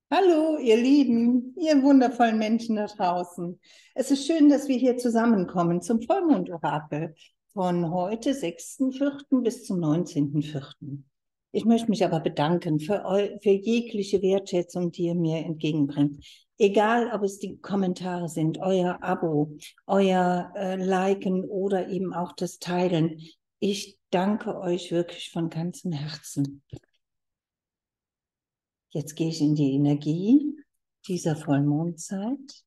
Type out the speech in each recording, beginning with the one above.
Hallo, ihr Lieben, ihr wundervollen Menschen da draußen. Es ist schön, dass wir hier zusammenkommen zum Vollmondorakel von heute, 6.4. bis zum 19.4. Ich möchte mich aber bedanken für jegliche Wertschätzung, die ihr mir entgegenbringt. Egal, ob es die Kommentare sind, euer Abo, euer Liken oder eben auch das Teilen. Ich danke euch wirklich von ganzem Herzen. Jetzt gehe ich in die Energie dieser Vollmondzeit.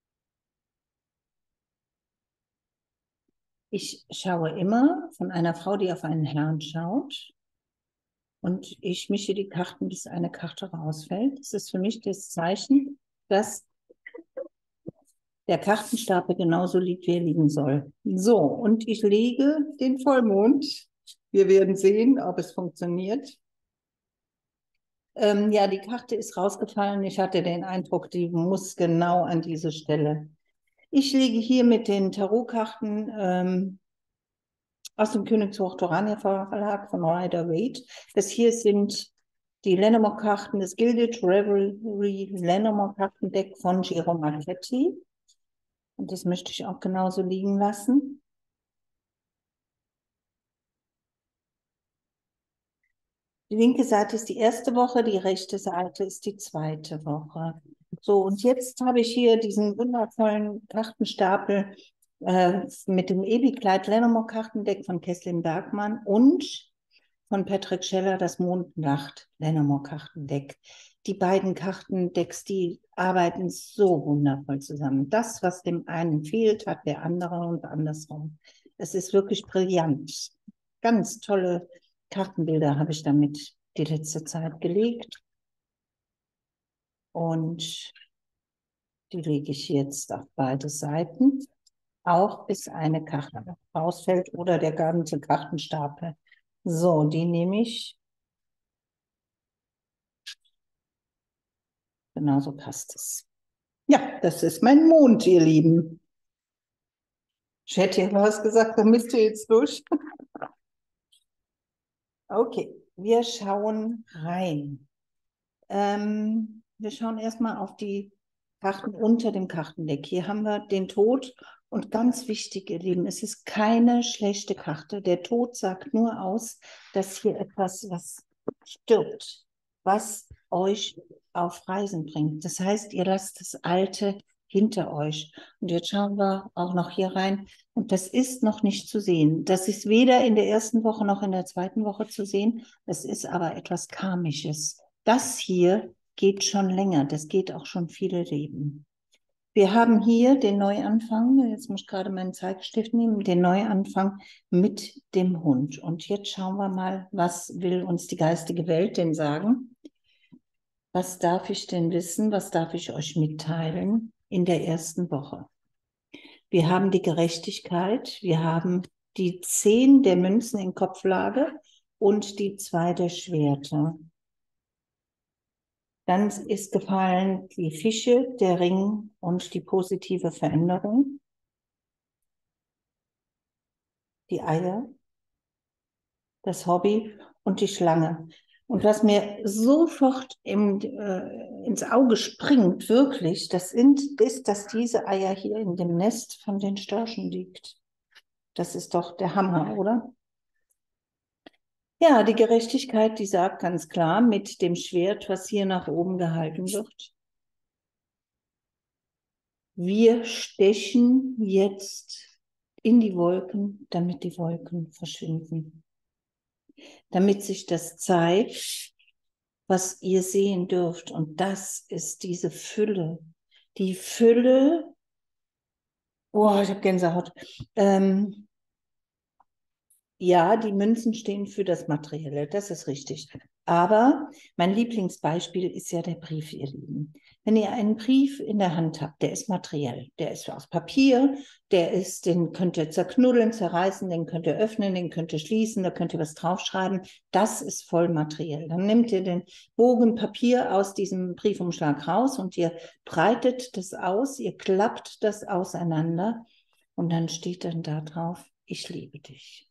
Ich schaue immer von einer Frau, die auf einen Herrn schaut, und ich mische die Karten, bis eine Karte rausfällt. Das ist für mich das Zeichen, dass der Kartenstapel genauso liegt, wie er liegen soll. So, und ich lege den Vollmond. Wir werden sehen, ob es funktioniert. Ja, die Karte ist rausgefallen. Ich hatte den Eindruck, die muss genau an diese Stelle. Ich lege hier mit den Tarotkarten aus dem Königshoch Torania Verlag von Rider-Waite. Das hier sind die Lenormand-Karten des Gilded Revelry Lenormand-Kartendeck von Giro Marchetti. Und das möchte ich auch genauso liegen lassen. Die linke Seite ist die erste Woche, die rechte Seite ist die zweite Woche. So, und jetzt habe ich hier diesen wundervollen Kartenstapel mit dem Ewigkleid Lenormand Kartendeck von Kesslin Bergmann und von Patrick Scheller das Mondnacht Lenormand Kartendeck. Die beiden Kartendecks, die arbeiten so wundervoll zusammen. Das, was dem einen fehlt, hat der andere und andersrum. Es ist wirklich brillant. Ganz tolle Kartenbilder habe ich damit die letzte Zeit gelegt. Und die lege ich jetzt auf beide Seiten, auch bis eine Karte rausfällt oder der ganze Kartenstapel. So, die nehme ich. Genauso passt es. Ja, das ist mein Mond, ihr Lieben. Ich hätte ja was gesagt, da müsst ihr jetzt durch. Okay, wir schauen rein. Wir schauen erstmal auf die Karten unter dem Kartendeck. Hier haben wir den Tod und ganz wichtig, ihr Lieben, es ist keine schlechte Karte. Der Tod sagt nur aus, dass hier etwas, was stirbt, was euch auf Reisen bringt. Das heißt, ihr lasst das Alte hinter euch. Und jetzt schauen wir auch noch hier rein. Und das ist noch nicht zu sehen. Das ist weder in der ersten Woche noch in der zweiten Woche zu sehen. Das ist aber etwas Karmisches. Das hier geht schon länger. Das geht auch schon viele Leben. Wir haben hier den Neuanfang. Jetzt muss ich gerade meinen Zeigestift nehmen. Den Neuanfang mit dem Hund. Und jetzt schauen wir mal, was will uns die geistige Welt denn sagen? Was darf ich denn wissen? Was darf ich euch mitteilen in der ersten Woche? Wir haben die Gerechtigkeit, wir haben die 10 der Münzen in Kopflage und die 2 der Schwerter. Dann ist gefallen die Fische, der Ring und die positive Veränderung. Die Eier, das Hobby und die Schlange. Und was mir sofort ins Auge springt, wirklich, ist, dass diese Eier hier in dem Nest von den Störchen liegt. Das ist doch der Hammer, oder? Ja, die Gerechtigkeit, die sagt ganz klar mit dem Schwert, was hier nach oben gehalten wird. Wir stechen jetzt in die Wolken, damit die Wolken verschwinden. Damit sich das zeigt, was ihr sehen dürft. Und das ist diese Fülle. Die Fülle, oh, ich habe Gänsehaut. Ja, die Münzen stehen für das Materielle, das ist richtig. Aber mein Lieblingsbeispiel ist ja der Brief, ihr Lieben. Wenn ihr einen Brief in der Hand habt, der ist materiell, der ist aus Papier, den könnt ihr zerknuddeln, zerreißen, den könnt ihr öffnen, den könnt ihr schließen, da könnt ihr was draufschreiben. Das ist voll materiell. Dann nehmt ihr den Bogen Papier aus diesem Briefumschlag raus und ihr breitet das aus, ihr klappt das auseinander und dann steht dann da drauf, ich liebe dich.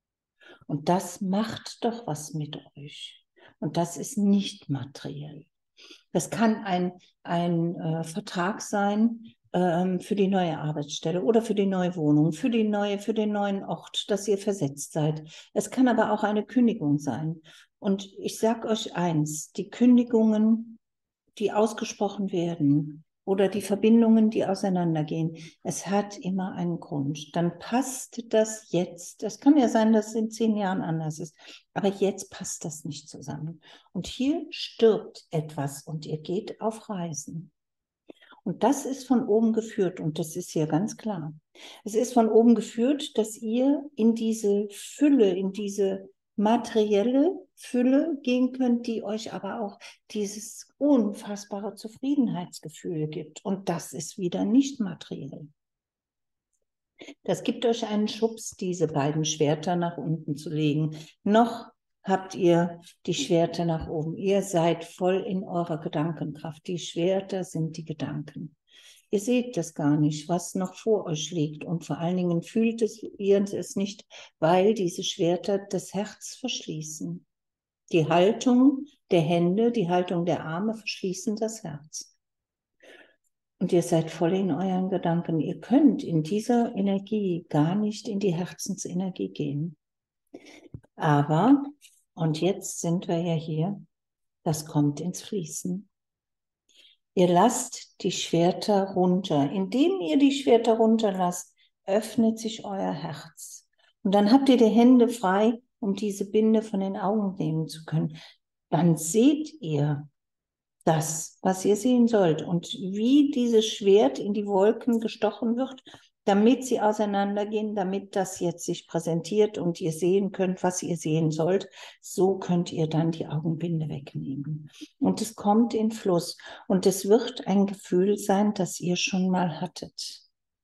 Und das macht doch was mit euch. Und das ist nicht materiell. Das kann ein Vertrag sein für die neue Arbeitsstelle oder für die neue Wohnung, für den neuen Ort, dass ihr versetzt seid. Es kann aber auch eine Kündigung sein. Und ich sage euch eins, die Kündigungen, die ausgesprochen werden oder die Verbindungen, die auseinandergehen, es hat immer einen Grund. Dann passt das jetzt. Es kann ja sein, dass es in 10 Jahren anders ist, aber jetzt passt das nicht zusammen. Und hier stirbt etwas und ihr geht auf Reisen. Und das ist von oben geführt und das ist hier ganz klar. Es ist von oben geführt, dass ihr in diese Fülle, in diese materielle Fülle gehen könnt, die euch aber auch dieses unfassbare Zufriedenheitsgefühl gibt. Und das ist wieder nicht materiell. Das gibt euch einen Schubs, diese beiden Schwerter nach unten zu legen. Noch habt ihr die Schwerter nach oben. Ihr seid voll in eurer Gedankenkraft. Die Schwerter sind die Gedanken. Ihr seht das gar nicht, was noch vor euch liegt. Und vor allen Dingen fühlt ihr es nicht, weil diese Schwerter das Herz verschließen. Die Haltung der Hände, die Haltung der Arme verschließen das Herz. Und ihr seid voll in euren Gedanken. Ihr könnt in dieser Energie gar nicht in die Herzensenergie gehen. Aber, und jetzt sind wir ja hier, das kommt ins Fließen. Ihr lasst die Schwerter runter. Indem ihr die Schwerter runterlasst, öffnet sich euer Herz. Und dann habt ihr die Hände frei, um diese Binde von den Augen nehmen zu können. Dann seht ihr das, was ihr sehen sollt. Und wie dieses Schwert in die Wolken gestochen wird, damit sie auseinandergehen, damit das jetzt sich präsentiert und ihr sehen könnt, was ihr sehen sollt, so könnt ihr dann die Augenbinde wegnehmen. Und es kommt in Fluss. Und es wird ein Gefühl sein, das ihr schon mal hattet,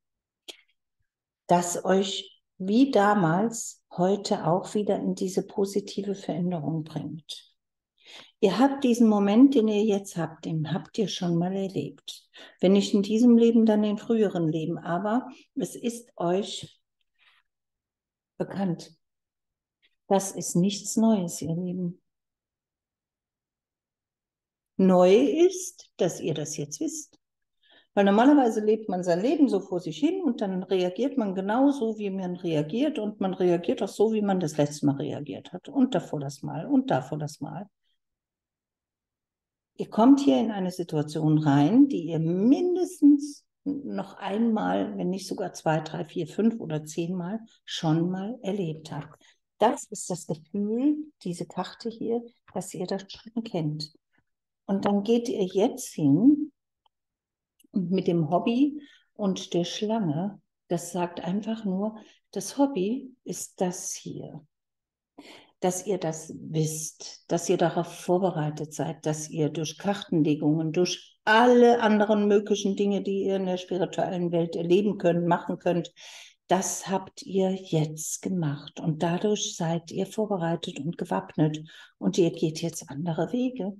das euch wie damals heute auch wieder in diese positive Veränderung bringt. Ihr habt diesen Moment, den ihr jetzt habt, den habt ihr schon mal erlebt. Wenn nicht in diesem Leben, dann in früheren Leben. Aber es ist euch bekannt. Das ist nichts Neues, ihr Lieben. Neu ist, dass ihr das jetzt wisst. Weil normalerweise lebt man sein Leben so vor sich hin und dann reagiert man genauso, wie man reagiert. Und man reagiert auch so, wie man das letzte Mal reagiert hat. Und davor das Mal und davor das Mal. Ihr kommt hier in eine Situation rein, die ihr mindestens noch einmal, wenn nicht sogar 2, 3, 4, 5 oder 10 Mal schon mal erlebt habt. Das ist das Gefühl, diese Karte hier, dass ihr das schon kennt. Und dann geht ihr jetzt hin und mit dem Hobby und der Schlange, das sagt einfach nur, das Hobby ist das hier. Dass ihr das wisst, dass ihr darauf vorbereitet seid, dass ihr durch Kartenlegungen, durch alle anderen möglichen Dinge, die ihr in der spirituellen Welt erleben könnt, machen könnt, das habt ihr jetzt gemacht und dadurch seid ihr vorbereitet und gewappnet und ihr geht jetzt andere Wege.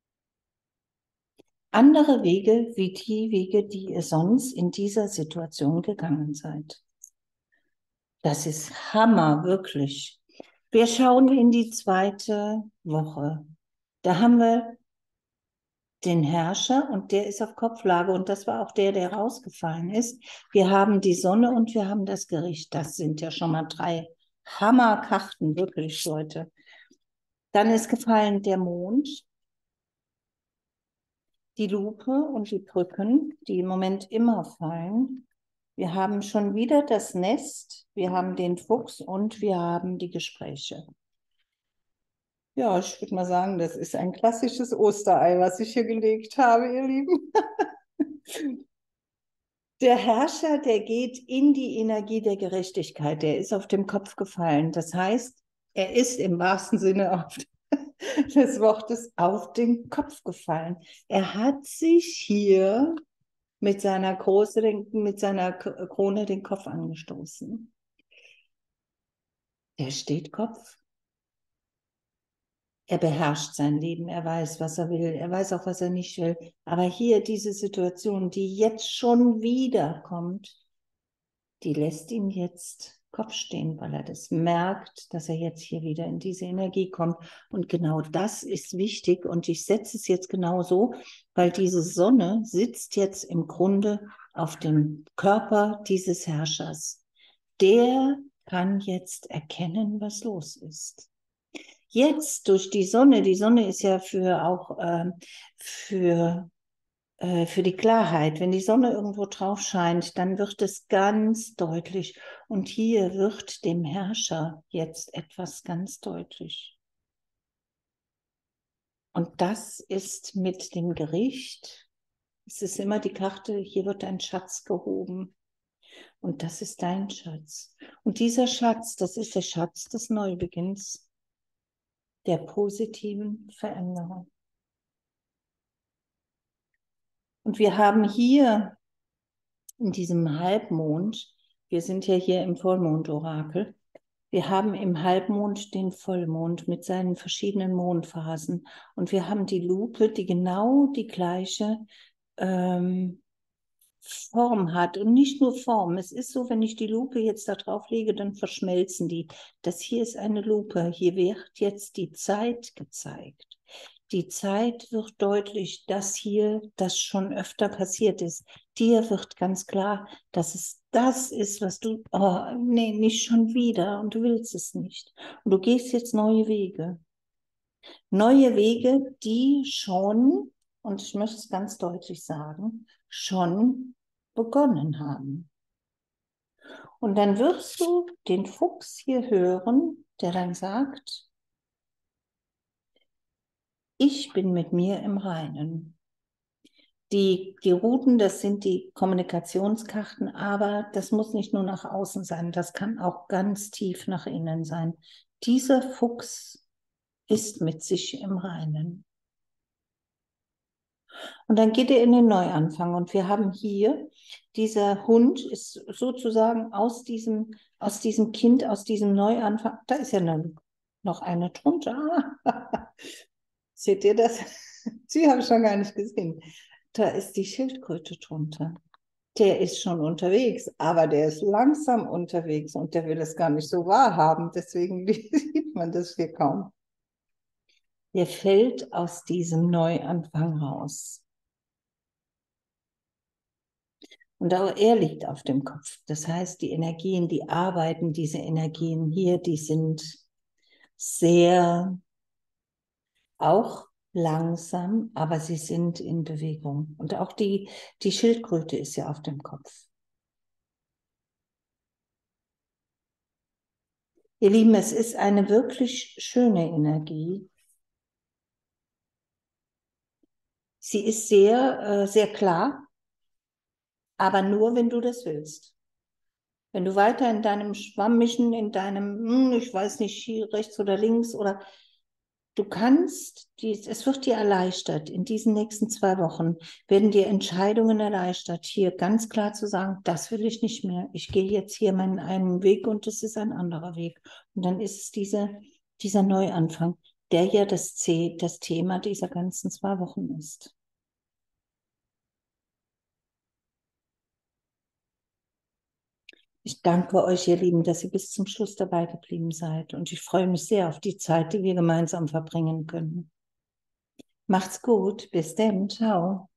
Andere Wege wie die Wege, die ihr sonst in dieser Situation gegangen seid. Das ist Hammer, wirklich. Wir schauen in die zweite Woche. Da haben wir den Herrscher und der ist auf Kopflage und das war auch der, der rausgefallen ist. Wir haben die Sonne und wir haben das Gericht. Das sind ja schon mal 3 Hammerkarten, wirklich, Leute. Dann ist gefallen der Mond, die Lupe und die Brücken, die im Moment immer fallen. Wir haben schon wieder das Nest, wir haben den Fuchs und wir haben die Gespräche. Ja, ich würde mal sagen, das ist ein klassisches Osterei, was ich hier gelegt habe, ihr Lieben. Der Herrscher, der geht in die Energie der Gerechtigkeit, der ist auf dem Kopf gefallen. Das heißt, er ist im wahrsten Sinne des Wortes auf den Kopf gefallen. Er hat sich hier mit seiner Krone den Kopf angestoßen. Der steht Kopf. Er beherrscht sein Leben, er weiß, was er will, er weiß auch, was er nicht will. Aber hier diese Situation, die jetzt schon wieder kommt, die lässt ihn jetzt Kopf stehen, weil er das merkt, dass er jetzt hier wieder in diese Energie kommt. Und genau das ist wichtig. Und ich setze es jetzt genau so, weil diese Sonne sitzt jetzt im Grunde auf dem Körper dieses Herrschers. Der kann jetzt erkennen, was los ist. Jetzt durch die Sonne ist ja für die Klarheit. Wenn die Sonne irgendwo drauf scheint, dann wird es ganz deutlich. Und hier wird dem Herrscher jetzt etwas ganz deutlich. Und das ist mit dem Gericht. Es ist immer die Karte, hier wird ein Schatz gehoben. Und das ist dein Schatz. Und dieser Schatz, das ist der Schatz des Neubeginns, der positiven Veränderung. Und wir haben hier in diesem Halbmond, wir sind ja hier im Vollmondorakel, wir haben im Halbmond den Vollmond mit seinen verschiedenen Mondphasen und wir haben die Lupe, die genau die gleiche Form hat und nicht nur Form. Es ist so, wenn ich die Lupe jetzt da drauf lege, dann verschmelzen die. Das hier ist eine Lupe. Hier wird jetzt die Zeit gezeigt. Die Zeit wird deutlich, dass hier das schon öfter passiert ist. Dir wird ganz klar, dass es das ist, was du, oh, nee, nicht schon wieder und du willst es nicht. Und du gehst jetzt neue Wege. Neue Wege, die schon, und ich möchte es ganz deutlich sagen, schon begonnen haben. Und dann wirst du den Fuchs hier hören, der dann sagt, ich bin mit mir im Reinen. Die Routen, das sind die Kommunikationskarten, aber das muss nicht nur nach außen sein, das kann auch ganz tief nach innen sein. Dieser Fuchs ist mit sich im Reinen. Und dann geht er in den Neuanfang. Und wir haben hier, dieser Hund ist sozusagen aus diesem Kind, aus diesem Neuanfang, da ist ja noch eine drunter. Seht ihr das? Sie habe ich schon gar nicht gesehen. Da ist die Schildkröte drunter. Der ist schon unterwegs, aber der ist langsam unterwegs und der will es gar nicht so wahrhaben. Deswegen sieht man das hier kaum. Der fällt aus diesem Neuanfang raus. Und auch er liegt auf dem Kopf. Das heißt, die Energien, die arbeiten, diese Energien hier, die sind sehr auch langsam, aber sie sind in Bewegung. Und auch die Schildkröte ist ja auf dem Kopf. Ihr Lieben, es ist eine wirklich schöne Energie. Sie ist sehr klar, aber nur, wenn du das willst. Wenn du weiter in deinem Schwammischen, in deinem, ich weiß nicht, hier rechts oder links oder du kannst, es wird dir erleichtert, in diesen nächsten 2 Wochen werden dir Entscheidungen erleichtert, hier ganz klar zu sagen, das will ich nicht mehr. Ich gehe jetzt hier meinen einen Weg und das ist ein anderer Weg. Und dann ist es dieser Neuanfang, der ja das Thema dieser ganzen 2 Wochen ist. Ich danke euch, ihr Lieben, dass ihr bis zum Schluss dabei geblieben seid. Und ich freue mich sehr auf die Zeit, die wir gemeinsam verbringen können. Macht's gut. Bis dann. Ciao.